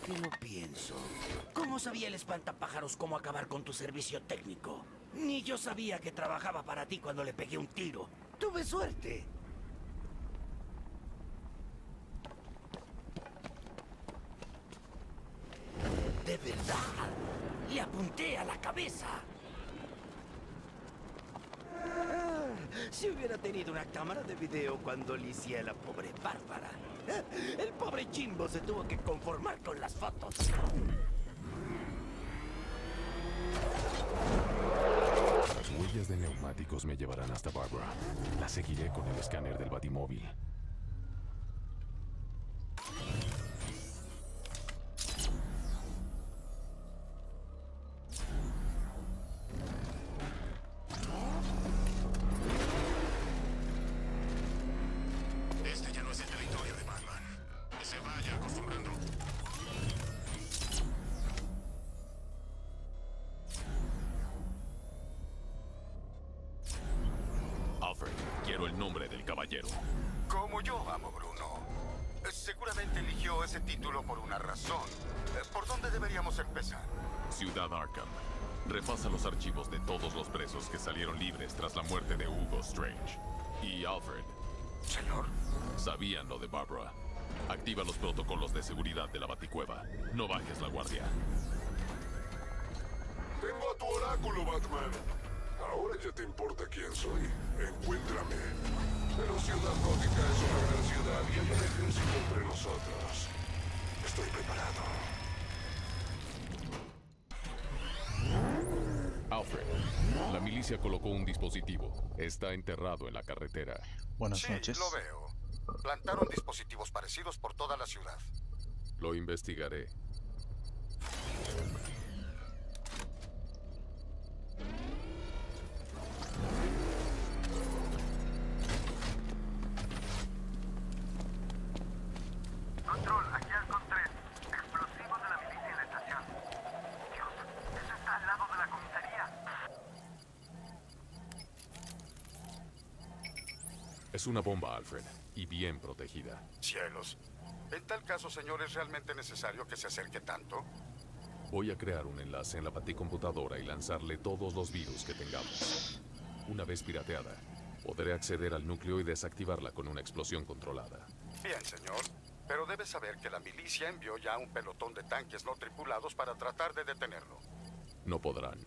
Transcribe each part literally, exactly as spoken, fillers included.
que lo pienso, ¿cómo sabía el espantapájaros cómo acabar con tu servicio técnico? Ni yo sabía que trabajaba para ti cuando le pegué un tiro. Tuve suerte. De verdad, le apunté a la cabeza. Ah, si hubiera tenido una cámara de video cuando lisié a la pobre Bárbara. El pobre Jimbo se tuvo que conformar con las fotos. Las huellas de neumáticos me llevarán hasta Barbara. La seguiré con el escáner del batimóvil. Este ya no es el territorio de Batman. Que se vaya acostumbrando. Alfred, quiero el nombre del caballero. Como yo amo Bruno. Seguramente eligió ese título por una razón. ¿Por dónde deberíamos empezar? Ciudad Arkham. Repasa los archivos de todos los presos que salieron libres tras la muerte de Hugo Strange. Y Alfred, Señor. sabían lo de Barbara. Activa los protocolos de seguridad de la Baticueva. No bajes la guardia. Tengo a tu oráculo, Batman. Ahora ya te importa quién soy. Encuéntrame. Pero Ciudad Gótica es una gran ciudad y hay un ejército entre nosotros. Estoy preparado. Alfred, la milicia colocó un dispositivo. Está enterrado en la carretera. Buenas Sí, noches. lo veo. Plantaron dispositivos parecidos por toda la ciudad. Lo investigaré. Control, aquí Halcón tres. Explosivos de la milicia en la estación. Dios, eso está al lado de la comisaría. Es una bomba, Alfred, y bien protegida. Cielos. En tal caso, señor, ¿es realmente necesario que se acerque tanto? Voy a crear un enlace en la baticomputadora y lanzarle todos los virus que tengamos. Una vez pirateada, podré acceder al núcleo y desactivarla con una explosión controlada. Bien, señor. Pero debe saber que la milicia envió ya un pelotón de tanques no tripulados para tratar de detenerlo. No podrán.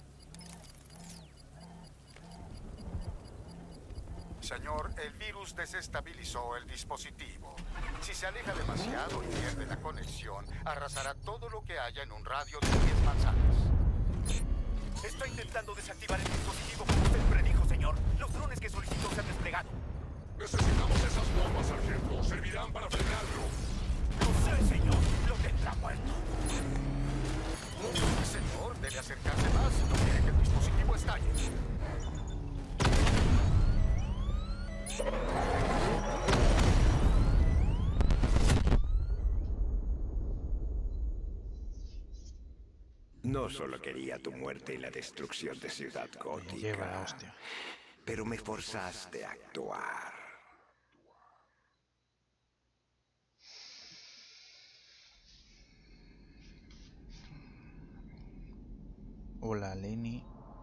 Señor, el virus desestabilizó el dispositivo. Si se aleja demasiado y pierde la conexión, arrasará todo lo que haya en un radio de diez manzanas. Está intentando desactivar el dispositivo como usted predijo, señor. Los drones que solicitó se han desplegado. Necesitamos esas bombas, sargento. Servirán para frenarlo. No sé, señor. Lo tendrá muerto. Señor, debe acercarse más si no quiere que el dispositivo estalle. No solo quería tu muerte y la destrucción de Ciudad Me lleva la Gótica, hostia. pero me forzaste a actuar. Hola, Lenny.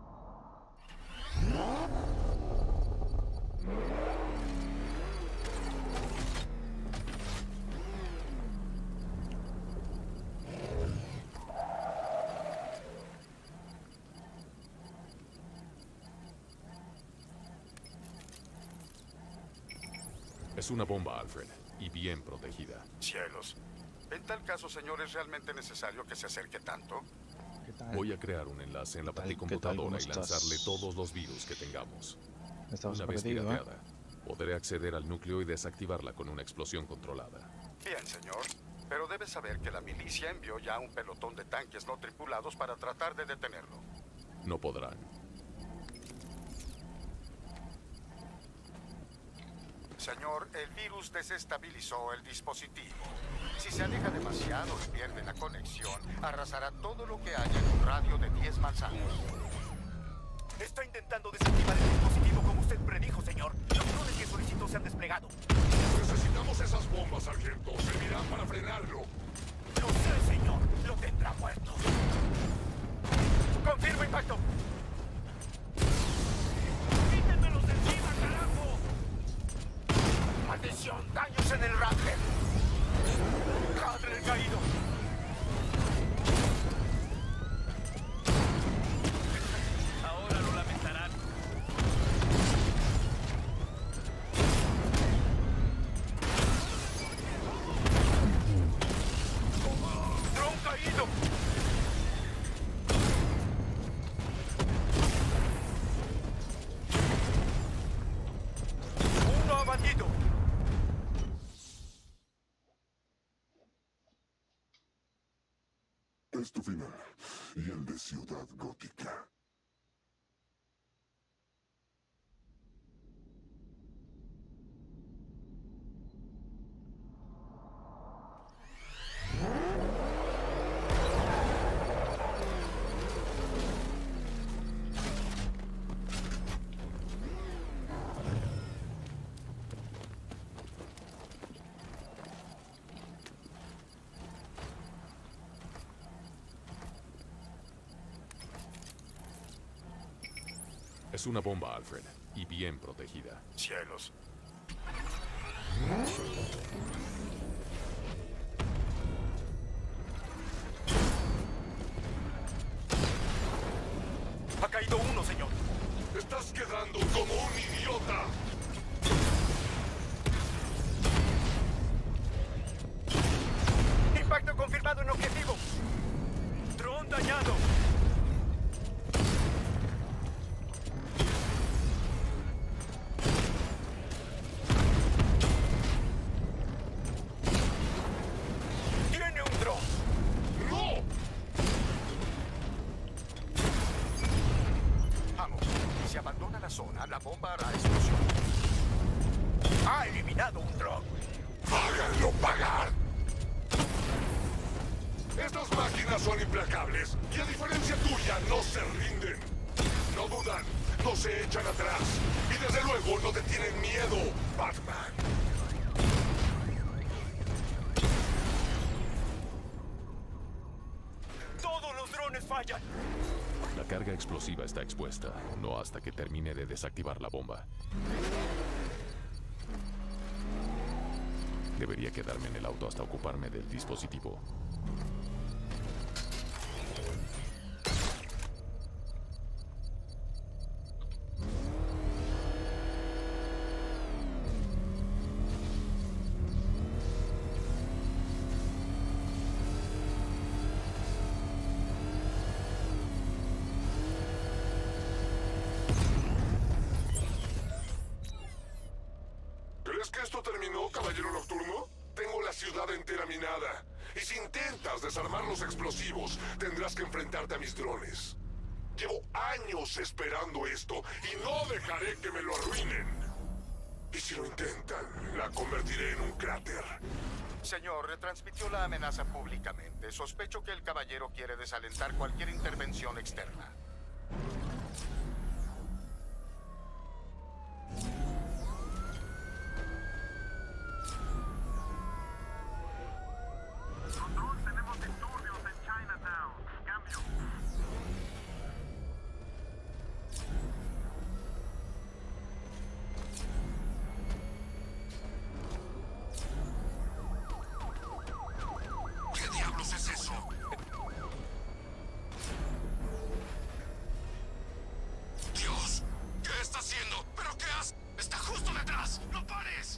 Es una bomba, Alfred, y bien protegida. Cielos. En tal caso, señor, ¿es realmente necesario que se acerque tanto? ¿Qué tal? Voy a crear un enlace en la ¿Qué tal? baticomputadora ¿Cómo y estás? lanzarle todos los virus que tengamos. Estabas Una vez perdido, ¿eh? pirateada, podré acceder al núcleo y desactivarla con una explosión controlada. Bien, señor. Pero debe saber que la milicia envió ya un pelotón de tanques no tripulados para tratar de detenerlo. No podrán. Señor, el virus desestabilizó el dispositivo. Si se aleja demasiado y pierde la conexión, arrasará todo lo que haya en un radio de diez manzanas. Está intentando desactivar el dispositivo como usted predijo, señor. Los drones que solicitó se han desplegado. Necesitamos esas bombas, sargento. Servirán para frenarlo. No sé, señor. Es tu final. Y el de Ciudad Gótica. Es una bomba, Alfred, y bien protegida. Cielos. Ha caído uno, señor. Estás quedando como un idiota. Impacto confirmado en objetivo. Dron dañado. Tiene un dron. ¡No! Vamos, si abandona la zona, la bomba hará explosión. Ha eliminado un dron. ¡Háganlo pagar! Estas máquinas son implacables y a diferencia tuya no se rinden. No dudan, no se echan atrás y desde luego no te tienen miedo, Batman. Todos los drones fallan. La carga explosiva está expuesta, no hasta que termine de desactivar la bomba. Debería quedarme en el auto hasta ocuparme del dispositivo. ¿Crees que esto terminó, Caballero Nocturno? Tengo la ciudad entera minada. Y si intentas desarmar los explosivos, tendrás que enfrentarte a mis drones. Llevo años esperando esto y no dejaré que me lo arruinen. Y si lo intentan, la convertiré en un cráter. Señor, retransmitió la amenaza públicamente. Sospecho que el caballero quiere desalentar cualquier intervención externa. Control, tenemos disturbios en Chinatown. Cambio. ¿Qué diablos es eso? Dios, ¿qué está haciendo? ¿Pero qué haces? Está justo detrás. ¡No pares!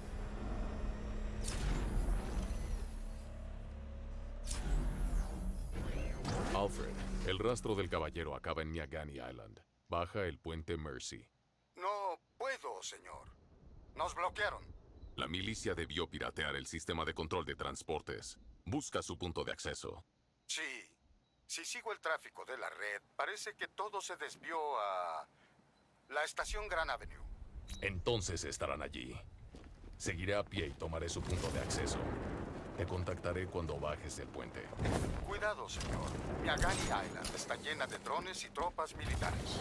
Alfred, el rastro del caballero acaba en Miagani Island. Baja el puente Mercy. No puedo, señor. Nos bloquearon. La milicia debió piratear el sistema de control de transportes. Busca su punto de acceso. Sí. Si sigo el tráfico de la red, parece que todo se desvió a la estación Grand Avenue. Entonces estarán allí. Seguiré a pie y tomaré su punto de acceso. Te contactaré cuando bajes el puente. Cuidado, señor. Miagani Island está llena de drones y tropas militares.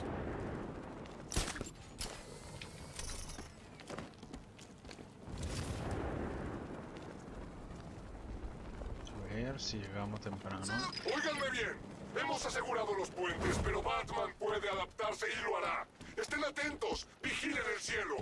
A ver si llegamos temprano. Óiganme bien. Hemos asegurado los puentes, pero Batman puede adaptarse y lo hará. Estén atentos. Vigilen el cielo.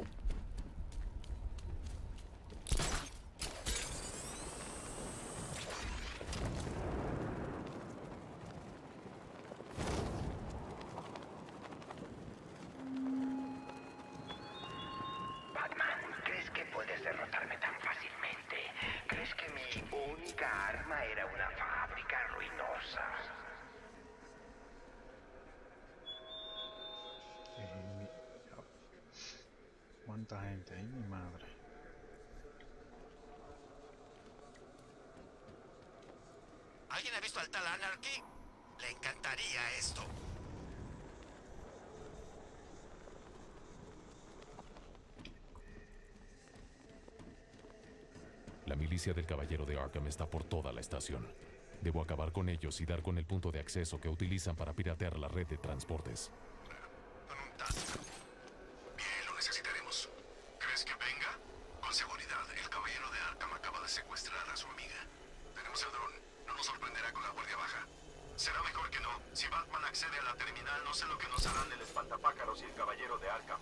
Batman, ¿crees que puedes derrotarme tan fácilmente? ¿Crees que mi única arma era una fábrica ruinosa? Eh, ¿Cuánta gente? ¡Ay, mi madre! ¿Alguien ha visto al tal Anarchy? Le encantaría esto. La milicia del Caballero de Arkham está por toda la estación. Debo acabar con ellos y dar con el punto de acceso que utilizan para piratear la red de transportes. Fantástico. Bien, lo necesitaremos. ¿Crees que venga? Con seguridad, el Caballero de Arkham acaba de secuestrar a su amiga. Tenemos el dron. No nos sorprenderá con la guardia baja. Será mejor que no. Si Batman accede a la terminal, no sé lo que nos harán el espantapájaros y el Caballero de Arkham.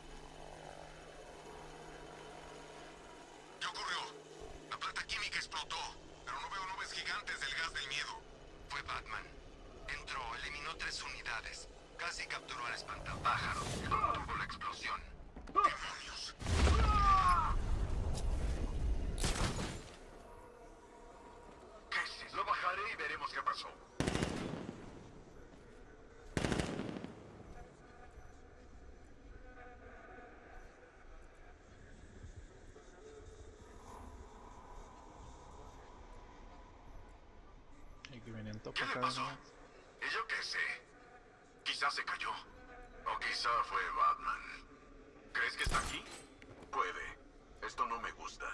¿Qué ocurrió? La planta química explotó, pero no veo nubes gigantes del gas del miedo. Fue Batman. Entró, eliminó tres unidades. Casi capturó al espantapájaros y contuvo la explosión. ¡Demonios! ¿Qué es eso? Lo bajaré y veremos qué pasó. ¿Qué le pasó? ¿Y yo qué sé? Quizás se cayó. O quizá fue Batman. ¿Crees que está aquí? Puede. Esto no me gusta.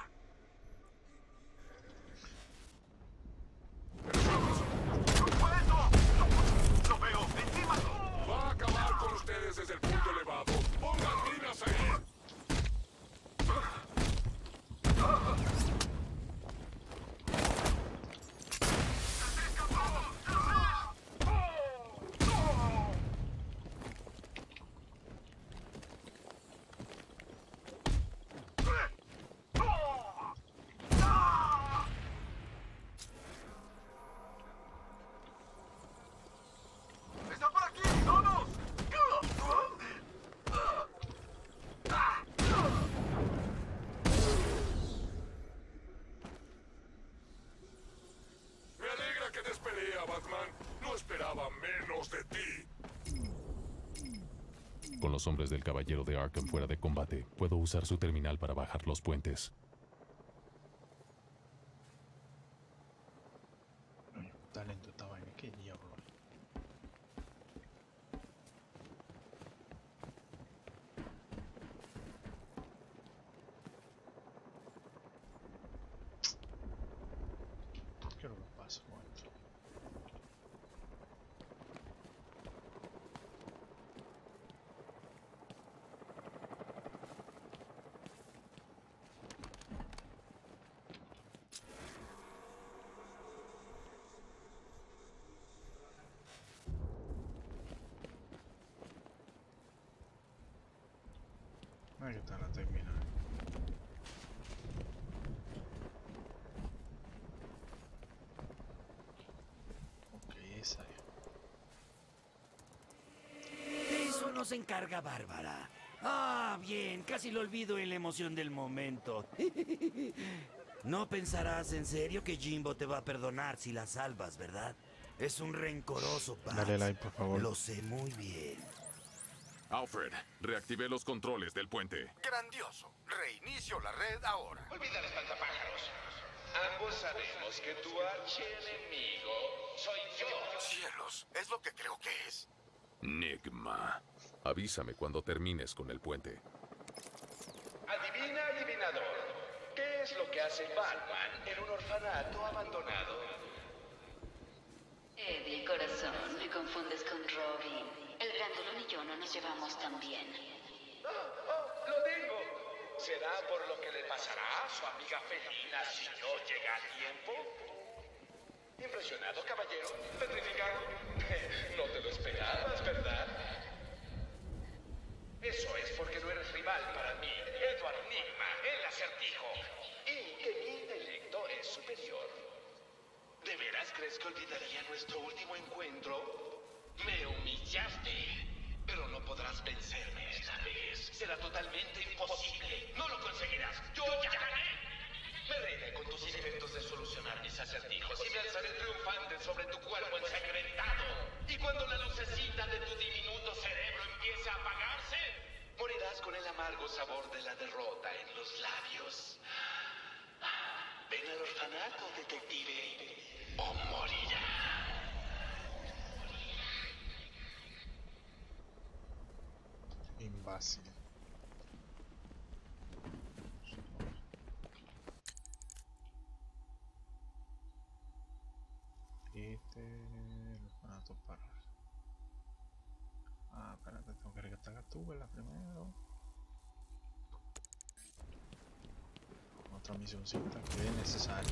¡No puedo! ¡No, ¡Lo veo! ¡Encima! Va a acabar con ustedes desde el punto elevado. ¡Pongan minas ahí! ¡Está por aquí! ¡Vamos! Me alegra que des pelea, Batman. No esperaba menos de ti. Con los hombres del Caballero de Arkham fuera de combate, puedo usar su terminal para bajar los puentes. Ay, talento esta vaina, qué diablo. ¿Qué es lo que pasa con esto? Ahí está la terminal. Ok, esa es. De eso nos encarga Bárbara. Ah, bien, casi lo olvido en la emoción del momento. No pensarás en serio que Jimbo te va a perdonar si la salvas, ¿verdad? Es un rencoroso Paz. Dale like, por favor. Lo sé muy bien. Alfred, reactivé los controles del puente. Grandioso. Reinicio la red ahora. Olvida el espantapájaros. Ambos sabemos que tu archienemigo soy yo. Cielos, es lo que creo que es. Enigma. Avísame cuando termines con el puente. Adivina, adivinador. ¿Qué es lo que hace Batman en un orfanato abandonado? Eddie, corazón, me confundes con Robin. El grandulón y yo no nos llevamos tan bien. Oh, oh, lo digo. ¿Será por lo que le pasará a su amiga felina si no llega a tiempo? ¿Impresionado, caballero? ¿Petrificado? No te lo esperabas, ¿verdad? Eso es porque no eres rival para mí, Edward Nigma, el acertijo. Y que mi intelecto es superior. ¿De veras crees que olvidaría nuestro último encuentro? Me humillaste. Pero no podrás vencerme esta vez. Será totalmente imposible. No lo conseguirás. ¡Yo ya gané! Me reiré con tus intentos de solucionar mis acertijos y me alzaré triunfante sobre tu cuerpo ensangrentado. Y cuando la lucecita de tu diminuto cerebro empiece a apagarse, morirás con el amargo sabor de la derrota en los labios. Ven al orfanato, detective, o morirás. fácil. Este lo van a topar. Ah, espérate, tengo que rescatar tu vela primero. Otra misioncita que es necesaria.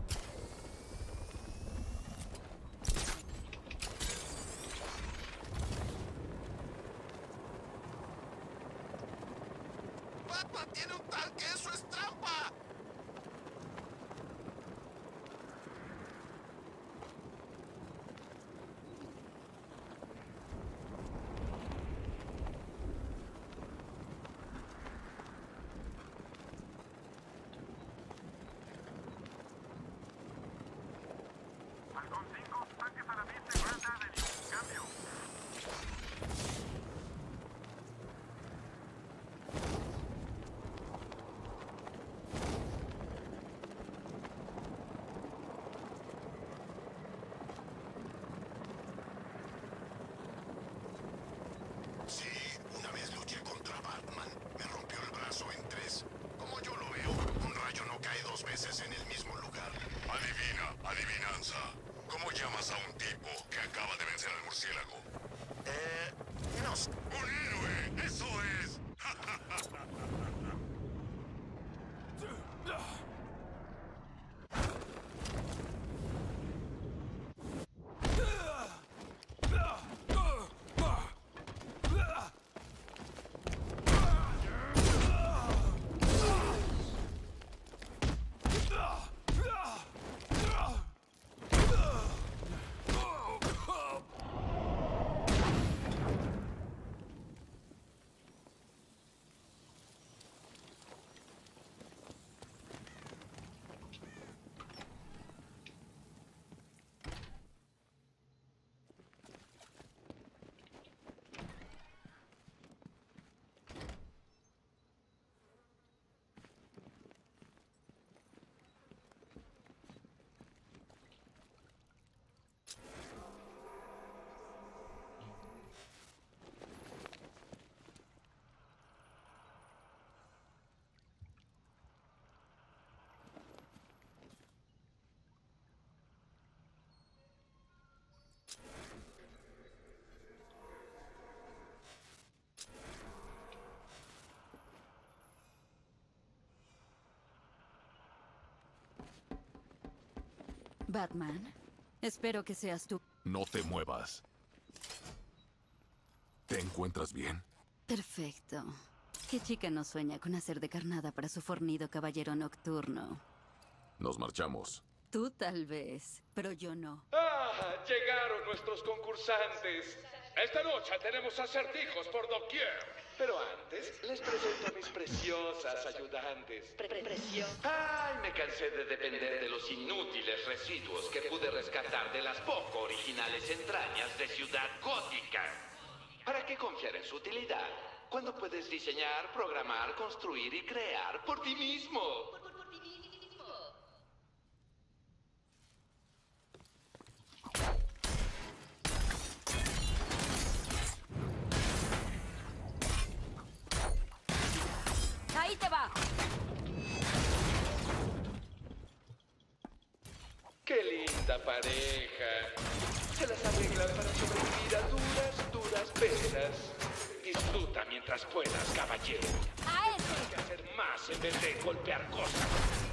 ¡Batman tiene un tanque! ¡Eso es trampa! Falcón cinco, tanques a la vista y buenas tardes. Cambio. Sí, una vez luché contra Batman. Me rompió el brazo en tres. Como yo lo veo, un rayo no cae dos veces en el mismo lugar. Adivina, adivinanza. ¿Cómo llamas a un tipo que acaba de vencer al murciélago? Eh, no sé. ¡Un héroe! ¡Eso es! Batman, espero que seas tú. No te muevas. ¿Te encuentras bien? Perfecto. ¿Qué chica no sueña con hacer de carnada para su fornido caballero nocturno? Nos marchamos. Tú tal vez, pero yo no. ¡Ah! Llegaron nuestros concursantes. Esta noche tenemos acertijos por doquier. Pero antes, les presento a mis preciosas ayudantes. Presión. ¡Ay! Me cansé de depender de los inútiles residuos que pude rescatar de las poco originales entrañas de Ciudad Gótica. ¿Para qué confiar en su utilidad cuando puedes diseñar, programar, construir y crear por ti mismo? ¡Ahí te va! ¡Qué linda pareja! Se las arreglan para sobrevivir a duras, duras penas. Disfruta mientras puedas, caballero. ¡A ese! Hay que hacer más en vez de golpear cosas.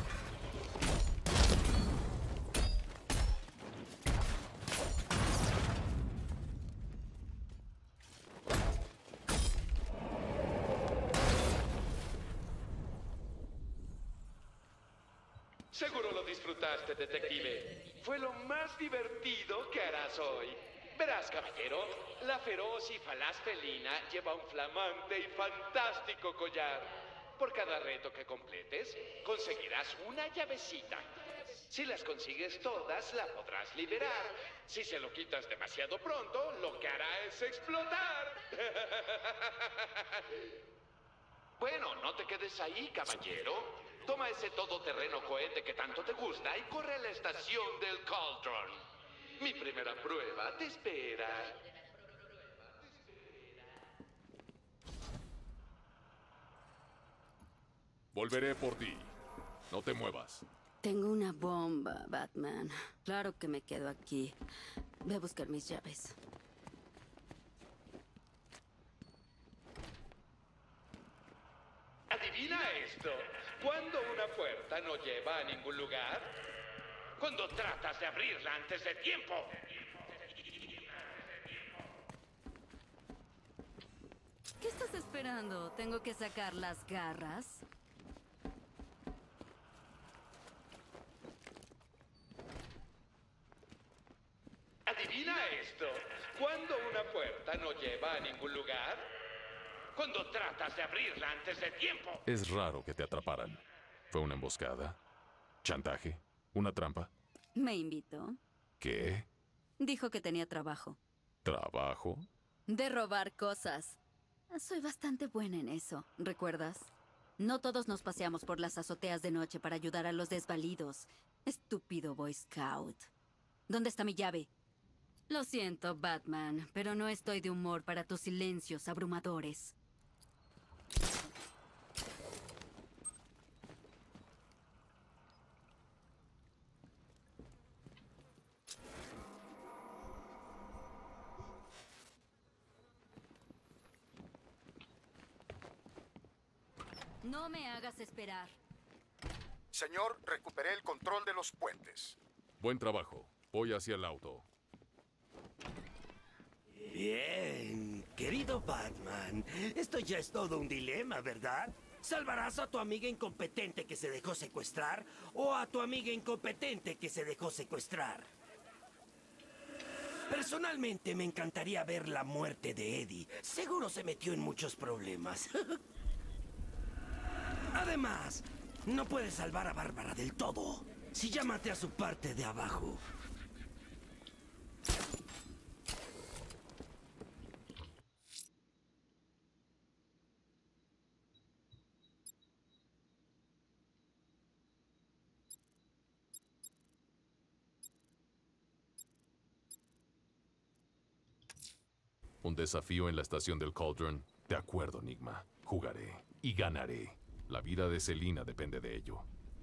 Seguro lo disfrutaste, detective. Fue lo más divertido que harás hoy. Verás, caballero, la feroz y falaz felina lleva un flamante y fantástico collar. Por cada reto que completes, conseguirás una llavecita. Si las consigues todas, la podrás liberar. Si se lo quitas demasiado pronto, lo que hará es explotar. Bueno, no te quedes ahí, caballero. Toma ese todoterreno cohete que tanto te gusta y corre a la estación del Cauldron. Mi primera prueba te espera. Volveré por ti. No te muevas. Tengo una bomba, Batman. Claro que me quedo aquí. Ve a buscar mis llaves. ¿Adivina esto? ¿Cuándo una puerta no lleva a ningún lugar? Cuando tratas de abrirla antes de tiempo. ¿Qué estás esperando? ¿Tengo que sacar las garras? ¿Adivina esto? ¿Cuándo una puerta no lleva a ningún lugar? Cuando tratas de abrirla antes de tiempo. Es raro que te atraparan. ¿Fue una emboscada? ¿Chantaje? ¿Una trampa? Me invitó. ¿Qué? Dijo que tenía trabajo. ¿Trabajo? De robar cosas. Soy bastante buena en eso, ¿recuerdas? No todos nos paseamos por las azoteas de noche para ayudar a los desvalidos. Estúpido Boy Scout. ¿Dónde está mi llave? Lo siento, Batman, pero no estoy de humor para tus silencios abrumadores. No me hagas esperar. Señor, recuperé el control de los puentes. Buen trabajo. Voy hacia el auto. Bien, querido Batman. Esto ya es todo un dilema, ¿verdad? ¿Salvarás a tu amiga incompetente que se dejó secuestrar o a tu amiga incompetente que se dejó secuestrar? Personalmente me encantaría ver la muerte de Eddie. Seguro se metió en muchos problemas. Además, no puedes salvar a Bárbara del todo. Si ya maté a su parte de abajo. Un desafío en la estación del Cauldron. De acuerdo, Enigma. Jugaré y ganaré. La vida de Selina depende de ello.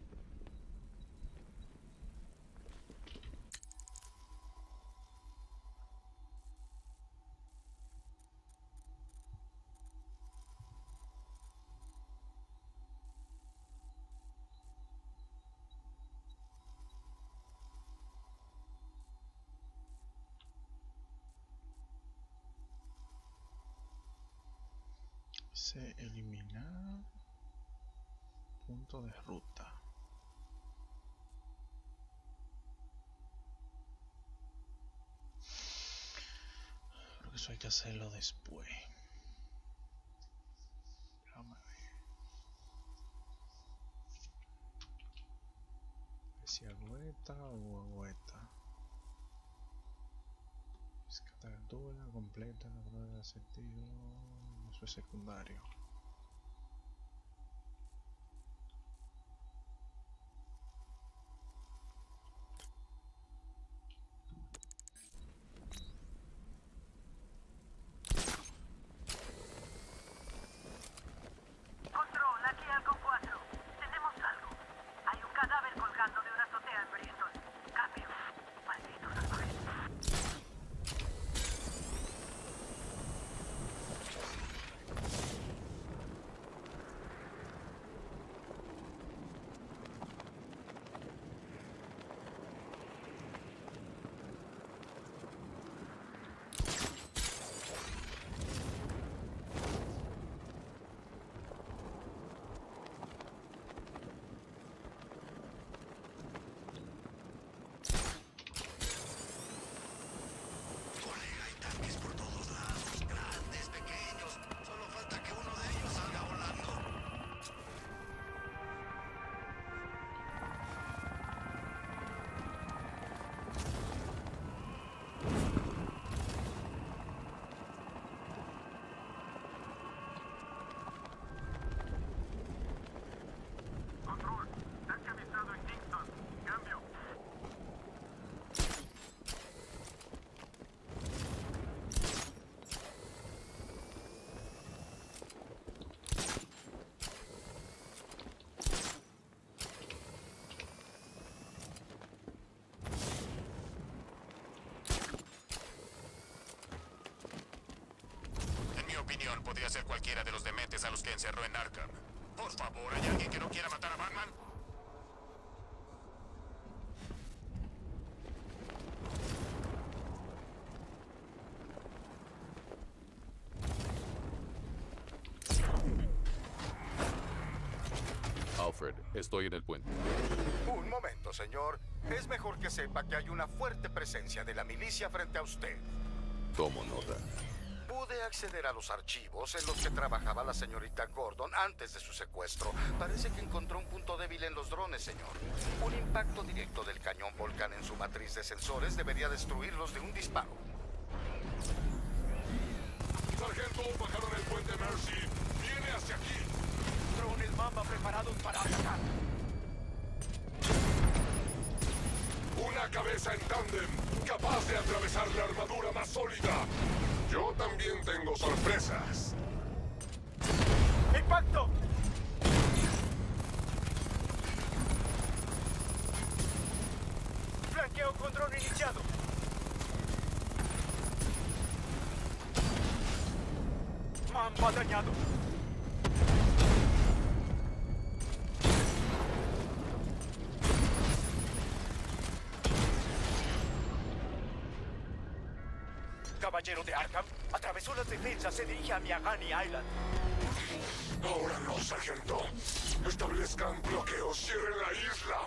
Se elimina punto de ruta. Creo que eso hay que hacerlo después. Déjame ver. Si hago esta o hago esta. Rescata captura, completa la prueba de sentido. Eso es secundario. Control, aquí Alco cuatro. Tenemos algo. Hay un cadáver colgando de una azotea en Bristol. Cambio. Malditos salvajes. podría ser cualquiera de los dementes a los que encerró en Arkham. Por favor, ¿hay alguien que no quiera matar a Batman? Alfred, estoy en el puente. Un momento, señor. Es mejor que sepa que hay una fuerte presencia de la milicia frente a usted. Tomo nota. Pude acceder a los archivos en los que trabajaba la señorita Gordon antes de su secuestro. Parece que encontró un punto débil en los drones, señor. Un impacto directo del cañón Volcán en su matriz de sensores debería destruirlos de un disparo. Sargento, bajaron el puente Mercy. Viene hacia aquí. Drones Mamba preparados para atacar. Una cabeza en tándem, capaz de atravesar la armadura más sólida. Yo también tengo sorpresas. ¡Impacto! Flanqueo con dron iniciado. Mamba dañado. Caballero de Arkham atravesó las defensas, se dirige a Miagani Island. Ahora no, sargento. Establezcan bloqueos, cierren la isla.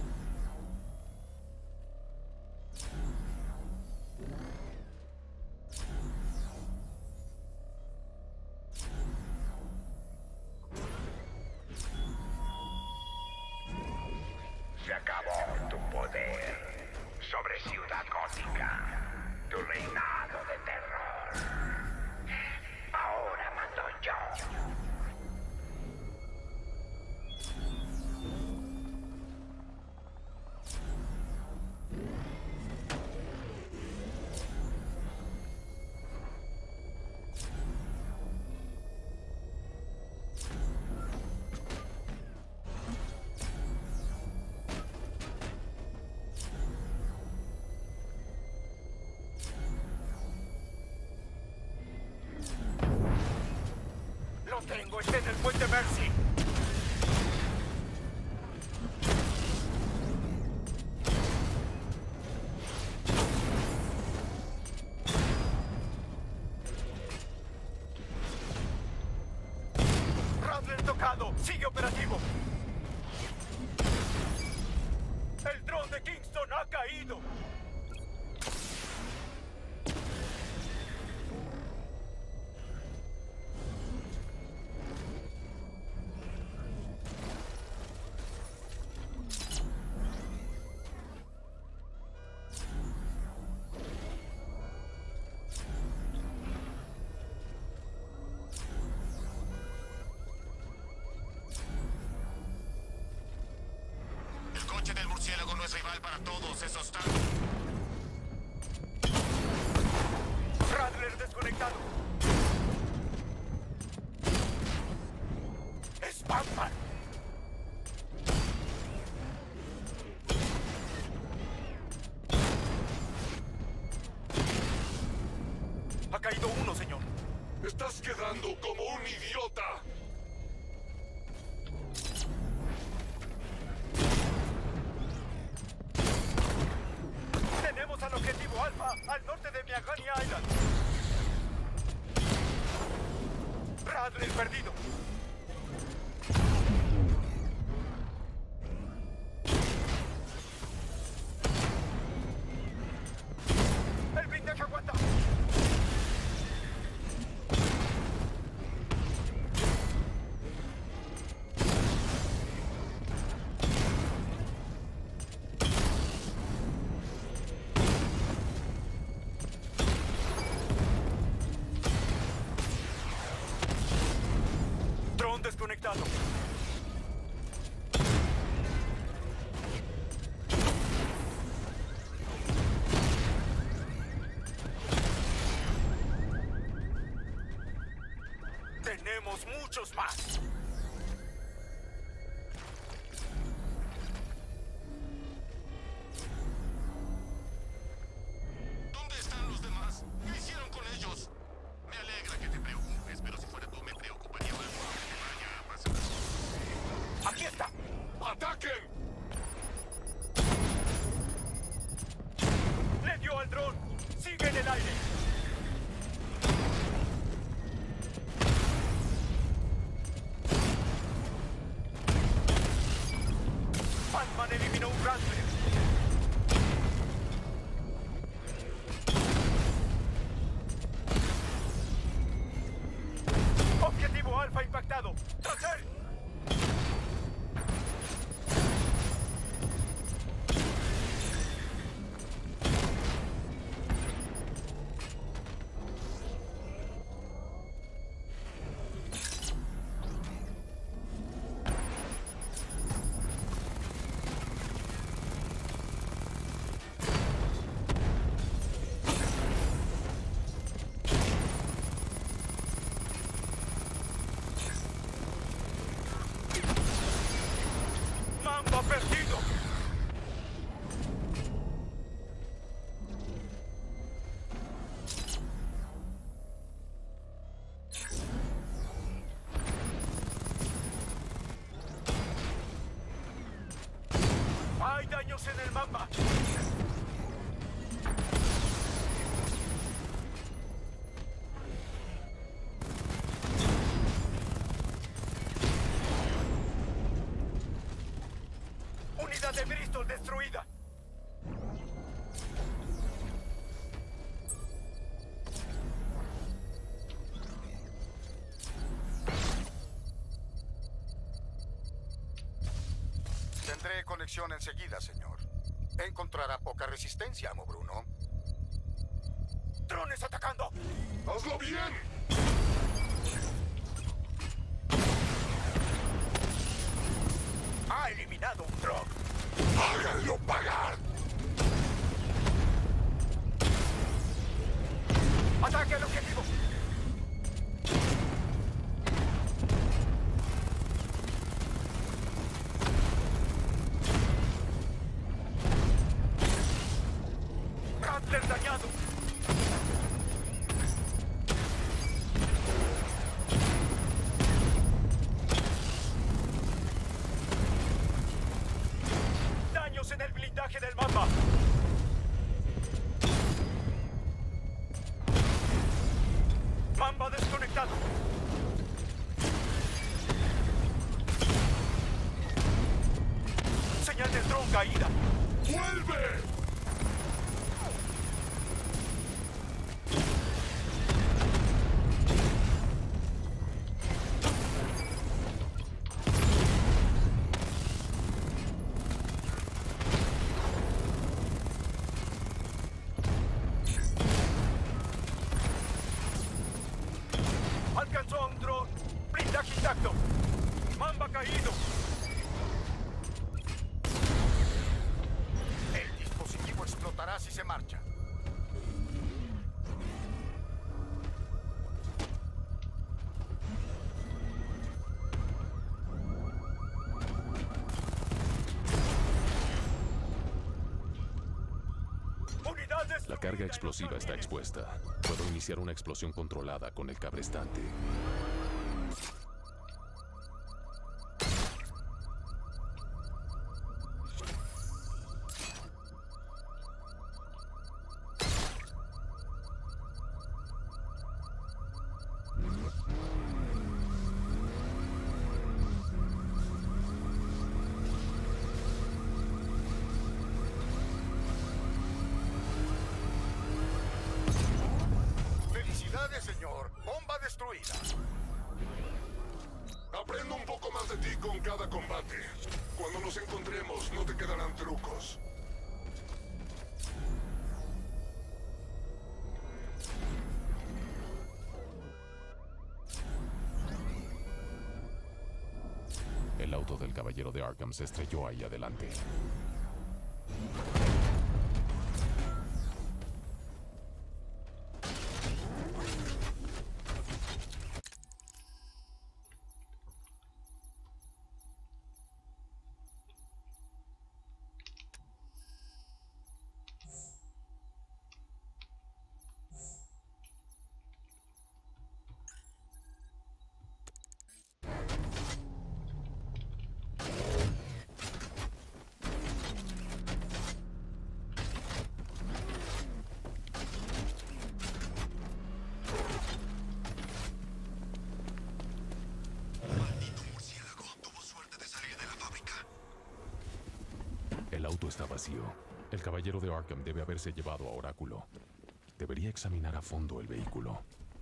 Se acabó tu poder sobre Ciudad Gótica. Tu reinado de terror. Ahora mando yo. Lo tengo, está en el puente Mercy. Rattler tocado, sigue operativo. El dron de Kingston ha caído. El coche del murciélago no es rival para todos esos tanques. Rattler desconectado. Es Batman. Ha caído uno, señor. Estás quedando como un idiota. Tenemos al objetivo Alfa al norte de Miagani Island. Rattler perdido. El blindaje aguanta. Dron desconectado. Tenemos muchos más. ¿Dónde están los demás? ¿Qué hicieron con ellos? Me alegra que te preocupes, pero si el aire! Batman eliminó un Rattler. Objetivo Alfa impactado. ¡Tras él! ¡Mamba perdido! ¡Hay daños en el mapa! ¡Unidad de Bristol destruida! Tendré conexión enseguida, señor. Encontrará poca resistencia, amo Bruno. ¡Drones atacando! ¡Hazlo bien! ¡Ha eliminado un dron! ¡Háganlo pagar! ¡Ataque al objetivo! ¡Rattler dañado! ¡Daños en el blindaje del mapa! ¡Mamba desconectado! ¡Señal del dron caída! ¡Vuelve! ¡Alcanzó a un dron! ¡Blindaje intacto! ¡Mamba caído! El dispositivo explotará si se marcha. ¡Unidades! La carga explosiva está expuesta. Puedo iniciar una explosión controlada con el cabrestante. ¡Felicidades, señor! ¡Bomba destruida! Aprendo un poco más de ti con cada combate. Cuando nos encontremos, no te quedarán trucos. El auto del caballero de Arkham se estrelló ahí adelante. auto está vacío. El caballero de Arkham debe haberse llevado a Oráculo. Debería examinar a fondo el vehículo.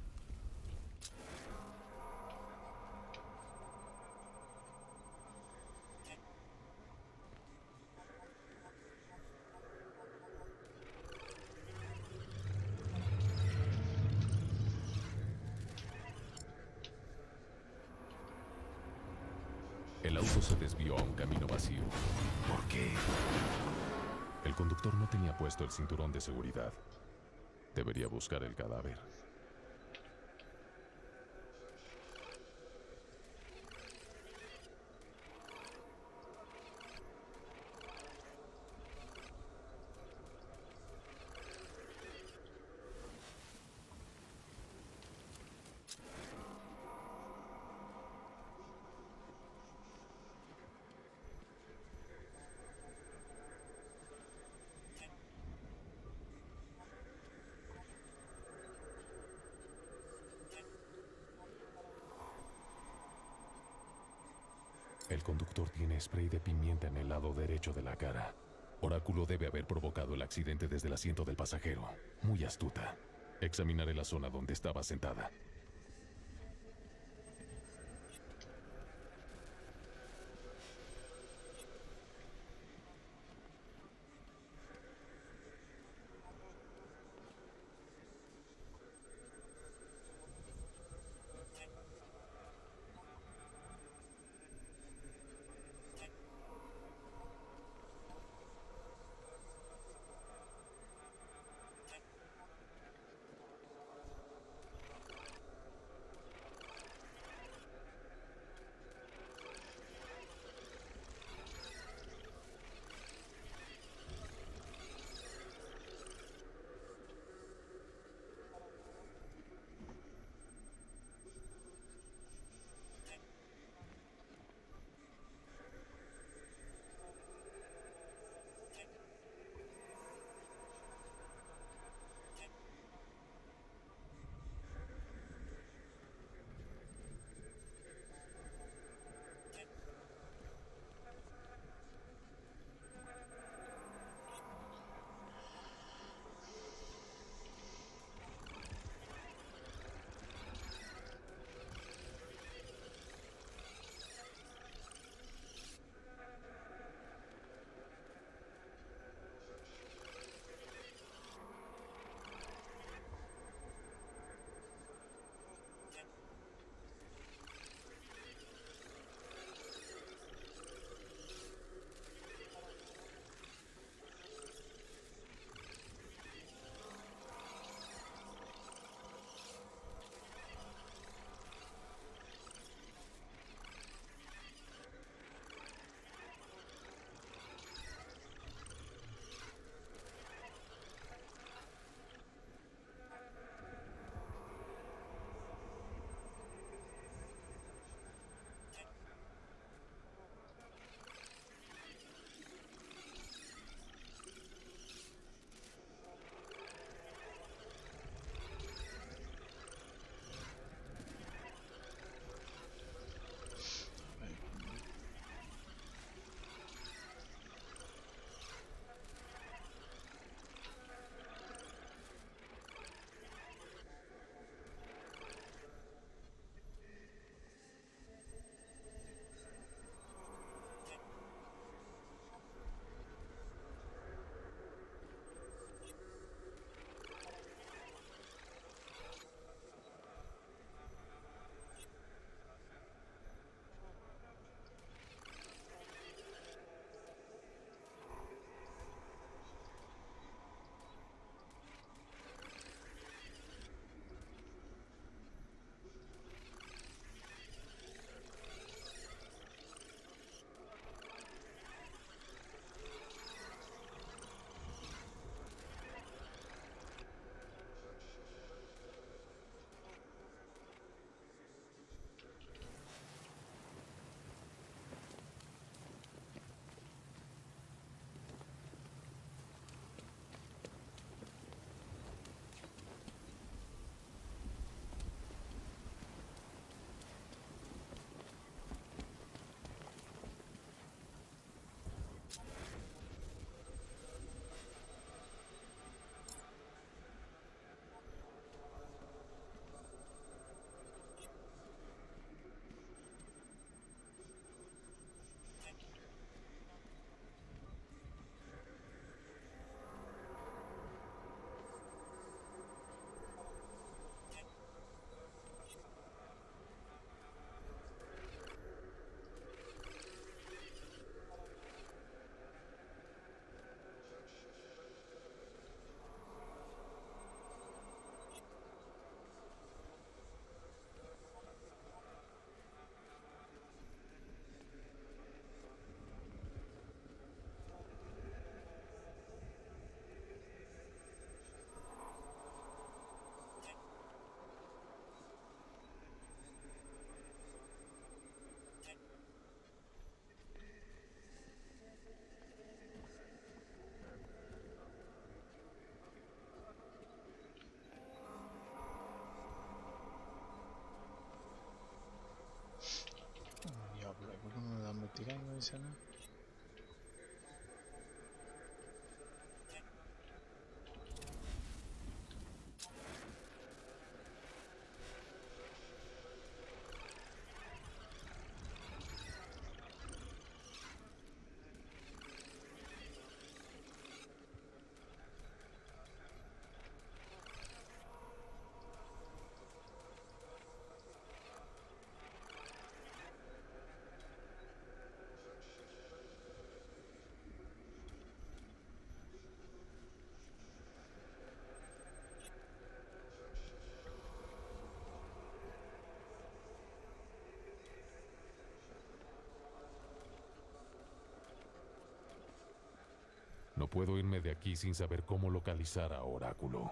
El auto se desvió a un camino vacío. ¿Por qué? El conductor no tenía puesto el cinturón de seguridad. Debería buscar el cadáver. El conductor tiene spray de pimienta en el lado derecho de la cara. Oráculo debe haber provocado el accidente desde el asiento del pasajero. Muy astuta. Examinaré la zona donde estaba sentada. puedo irme de aquí sin saber cómo localizar a Oráculo.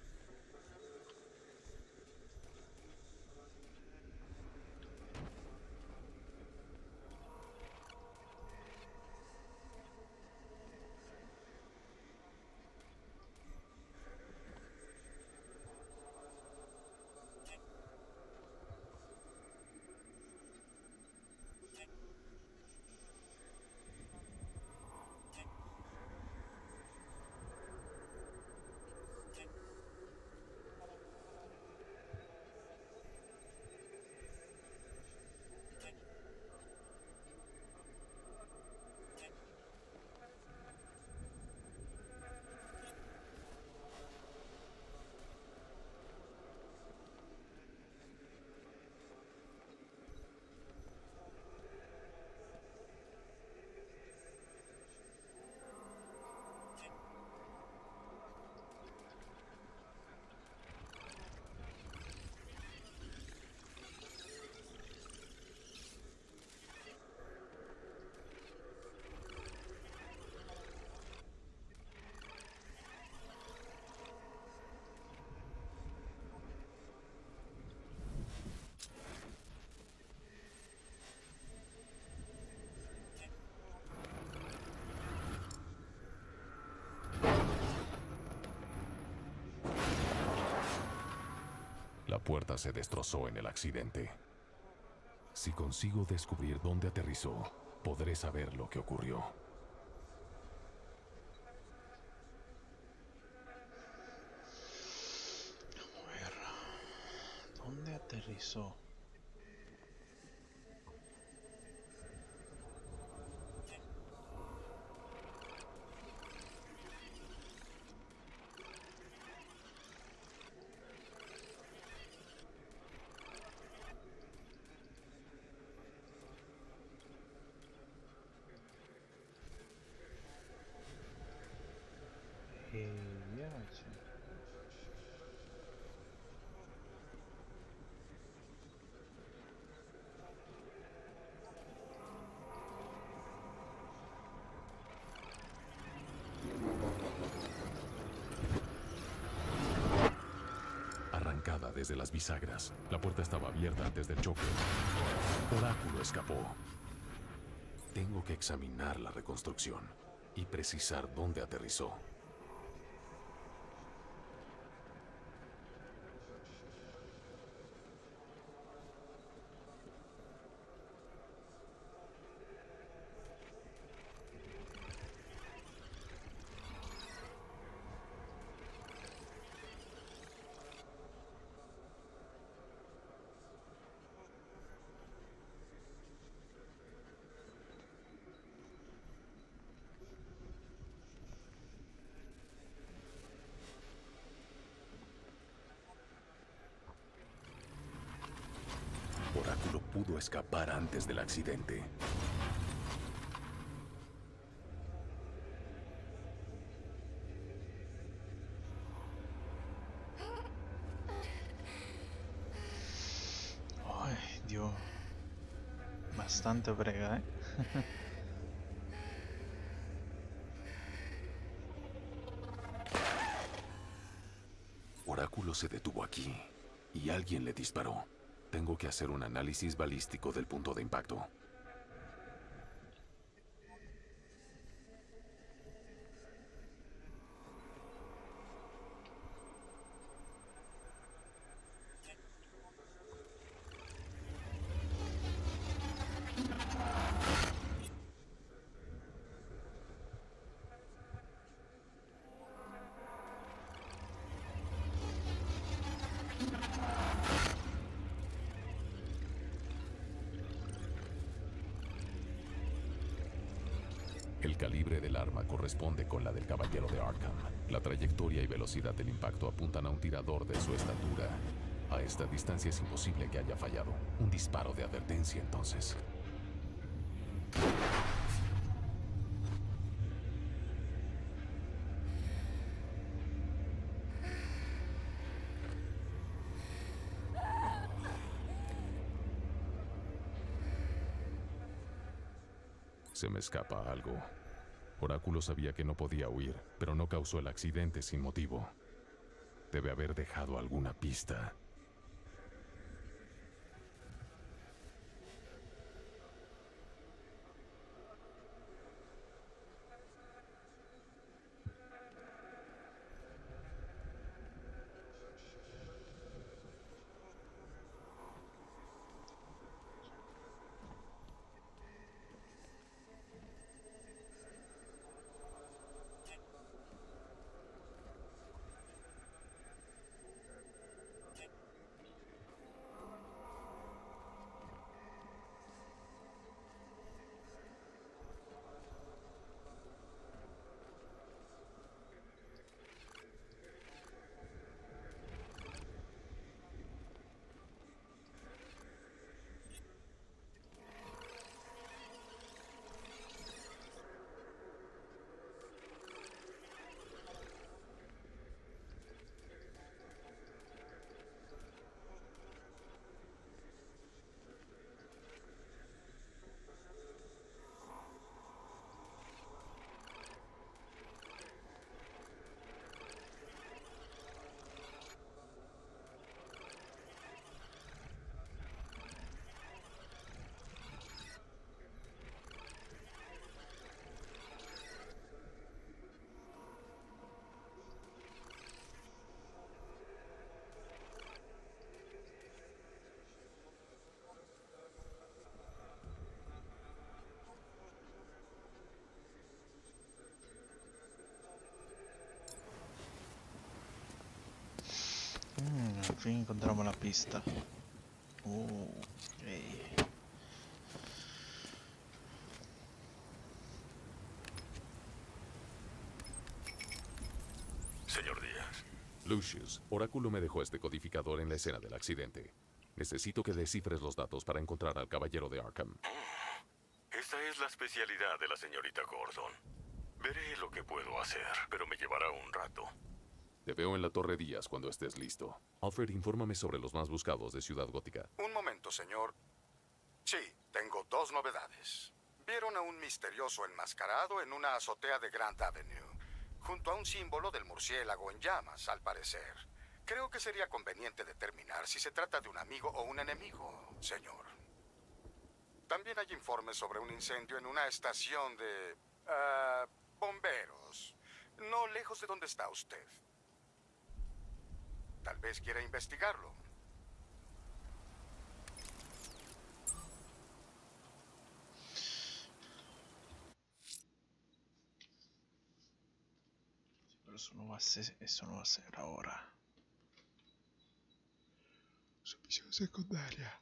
La puerta se destrozó en el accidente. Si consigo descubrir dónde aterrizó, podré saber lo que ocurrió. Vamos a ver. ¿Dónde aterrizó? Arrancada desde las bisagras, la puerta estaba abierta antes del choque. Oráculo escapó. Tengo que examinar la reconstrucción y precisar dónde aterrizó. Oráculo pudo escapar antes del accidente. Ay, Dios. Bastante brega, ¿eh? Oráculo se detuvo aquí y alguien le disparó. Tengo que hacer un análisis balístico del punto de impacto. El calibre del arma corresponde con la del Caballero de Arkham. La trayectoria y velocidad del impacto apuntan a un tirador de su estatura. A esta distancia es imposible que haya fallado. Un disparo de advertencia, entonces. Se me escapa algo. Oráculo sabía que no podía huir, pero no causó el accidente sin motivo. Debe haber dejado alguna pista. Mm, al fin encontramos la pista. Uh, okay. Señor Díaz. Lucius, Oráculo me dejó este codificador en la escena del accidente. Necesito que descifres los datos para encontrar al caballero de Arkham. Esta es la especialidad de la señorita Gordon. Veré lo que puedo hacer, pero me llevará un rato. Te veo en la Torre Díaz cuando estés listo. Alfred, infórmame sobre los más buscados de Ciudad Gótica. Un momento, señor. Sí, tengo dos novedades. Vieron a un misterioso enmascarado en una azotea de Grand Avenue, junto a un símbolo del murciélago en llamas, al parecer. Creo que sería conveniente determinar si se trata de un amigo o un enemigo, señor. También hay informes sobre un incendio en una estación de... Uh, bomberos, no lejos de donde está usted. Tal vez quiera investigarlo. Pero eso no va a ser, eso no va a ser ahora. Su misión secundaria.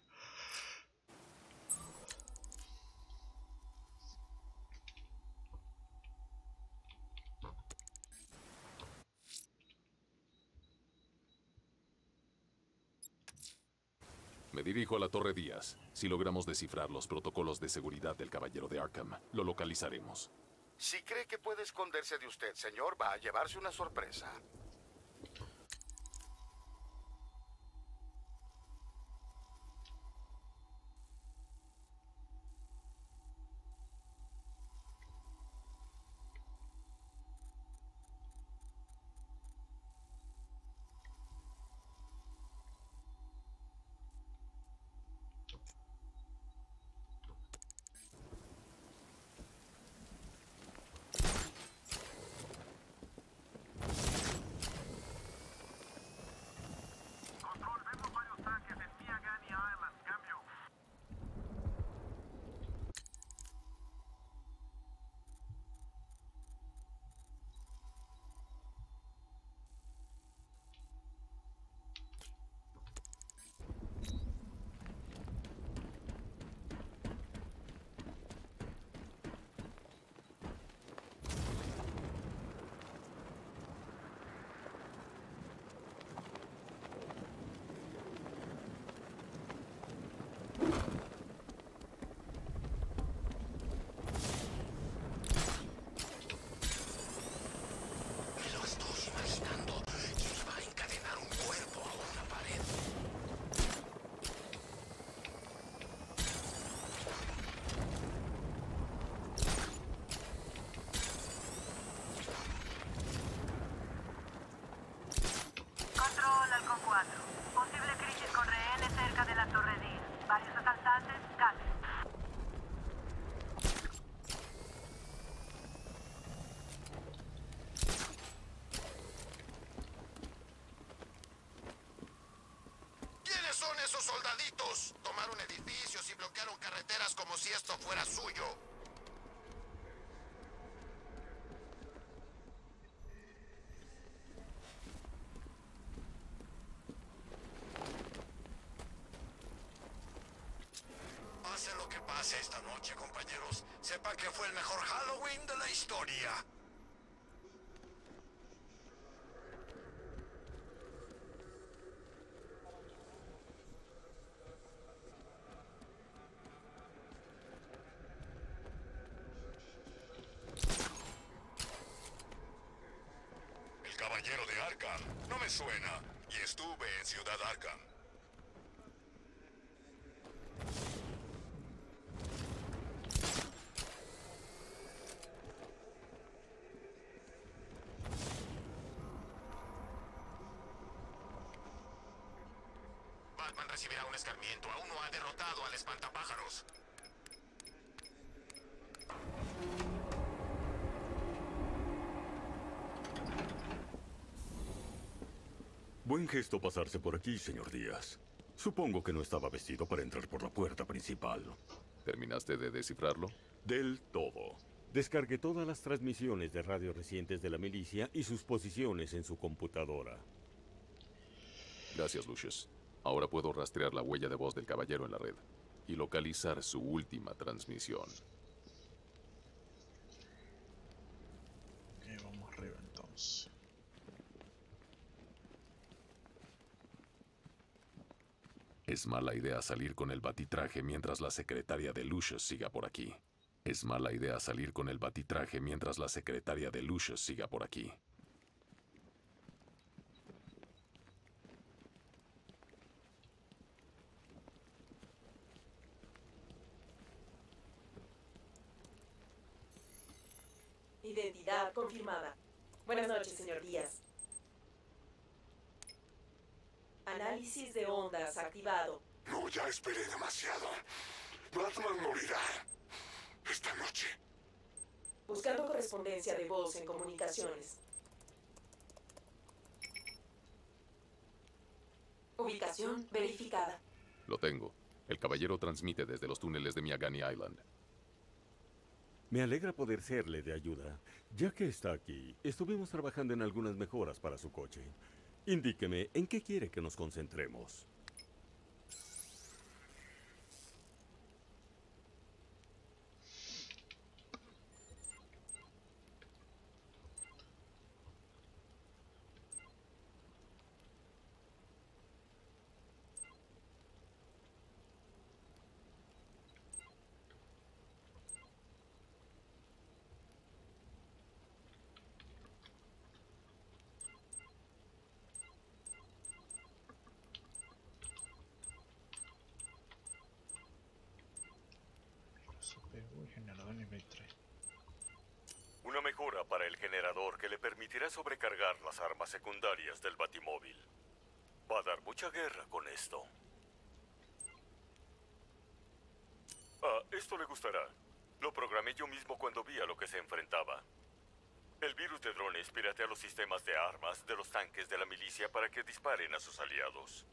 Me dirijo a la Torre Díaz. Si logramos descifrar los protocolos de seguridad del caballero de Arkham, lo localizaremos. Si cree que puede esconderse de usted, señor, va a llevarse una sorpresa. cuatro. Posible crisis con rehenes cerca de la Torre D I R. Varios asaltantes, casi. ¿Quiénes son esos soldaditos? Tomaron edificios y bloquearon carreteras como si esto fuera suyo. Pase lo que pase esta noche, compañeros, sepan que fue el mejor Halloween de la historia. El Caballero de Arkham. No me suena. Y estuve en Ciudad Arkham. Batman recibirá un escarmiento. Aún no ha derrotado al espantapájaros. Buen gesto pasarse por aquí, señor Díaz. Supongo que no estaba vestido para entrar por la puerta principal. ¿Terminaste de descifrarlo? Del todo. Descargué todas las transmisiones de radio recientes de la milicia y sus posiciones en su computadora. Gracias, Lucius. Ahora puedo rastrear la huella de voz del caballero en la red y localizar su última transmisión. Ok, vamos arriba entonces. Es mala idea salir con el batitraje mientras la secretaria de Lucius siga por aquí. Es mala idea salir con el batitraje mientras la secretaria de Lucius siga por aquí. Identidad confirmada. Buenas noches, señor Díaz. Análisis de ondas activado. No, ya esperé demasiado. Batman morirá esta noche. Buscando correspondencia de voz en comunicaciones. Ubicación verificada. Lo tengo. El caballero transmite desde los túneles de Miagani Island. Me alegra poder serle de ayuda. Ya que está aquí, estuvimos trabajando en algunas mejoras para su coche. Indíqueme, ¿en qué quiere que nos concentremos? Generador nivel tres. Una mejora para el generador que le permitirá sobrecargar las armas secundarias del Batimóvil. Va a dar mucha guerra con esto. Ah, esto le gustará. Lo programé yo mismo cuando vi a lo que se enfrentaba. El virus de drones piratea los sistemas de armas de los tanques de la milicia para que disparen a sus aliados.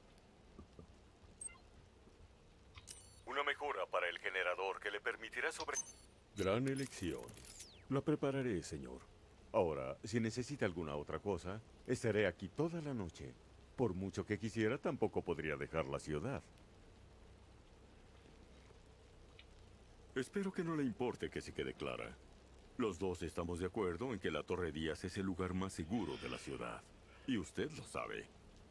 Una mejora para el generador que le permitirá sobre... Gran elección. La prepararé, señor. Ahora, si necesita alguna otra cosa, estaré aquí toda la noche. Por mucho que quisiera, tampoco podría dejar la ciudad. Espero que no le importe que se quede clara. Los dos estamos de acuerdo en que la Torre Díaz es el lugar más seguro de la ciudad. Y usted lo sabe.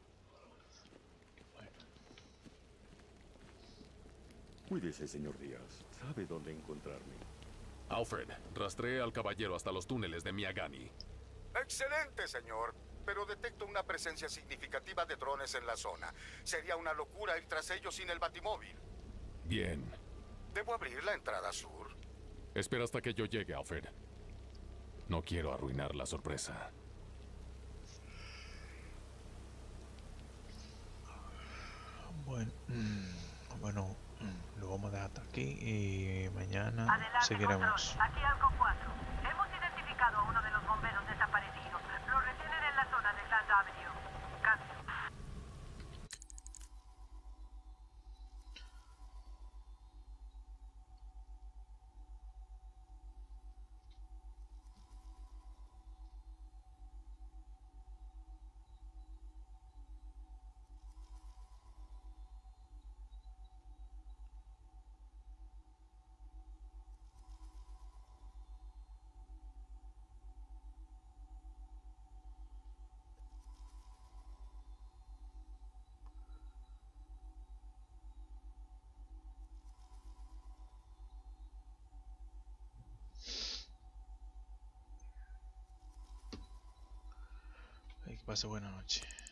Cuídese, señor Díaz. Sabe dónde encontrarme. Alfred, rastree al caballero hasta los túneles de Miagani. Excelente, señor. Pero detecto una presencia significativa de drones en la zona. Sería una locura ir tras ellos sin el Batimóvil. Bien. ¿Debo abrir la entrada sur? Espera hasta que yo llegue, Alfred. No quiero arruinar la sorpresa. Bueno, mm, bueno mm, lo vamos a dejar hasta aquí y mañana Adelante, seguiremos. control. Aquí Alco cuatro. Hemos identificado a uno de los bomberos desaparecidos. Lo retienen en la zona de Grand Avenue. Cambio. Que pase buena noche.